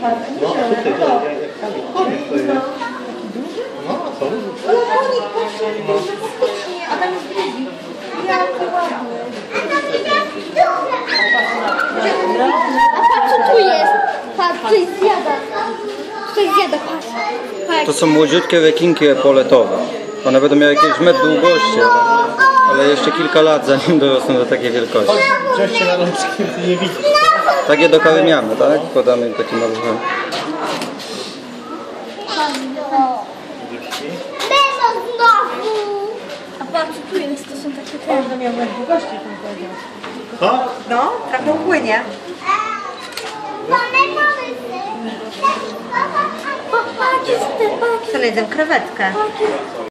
No, tutaj, to jest. No, co? Konik, faktycznie, a tam jest drugi. Jaki ładny. A patrz co tu jest. Patrz, coś zjada. Coś zjada, patrz. To są młodziutkie rekinki epoletowe. One będą miały jakieś metr długości, ale jeszcze kilka lat zanim dorosną do takiej wielkości. Wreszcie na rączki nie widzisz. Takie dokarmiamy, tak? Podamy im taki maluchy. Memo znowu. A patrz co tu jest, to są takie te. Można miał metr długości, tam powiedział. Co? No, trochę upłynie. Patrz, Co jedzą krewetkę.